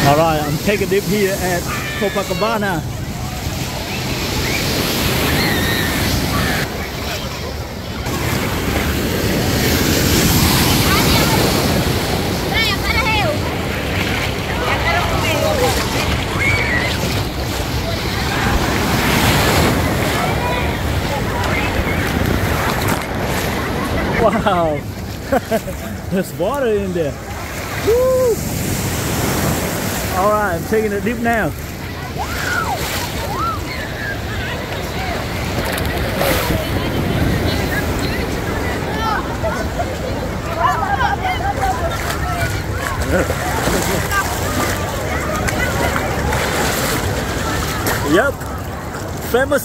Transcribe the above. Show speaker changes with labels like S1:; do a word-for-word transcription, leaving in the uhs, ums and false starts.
S1: Alright, I'm taking a dip here at Copacabana. Wow, there's water in there. Woo. All right, I'm taking a dip now. Yep, famous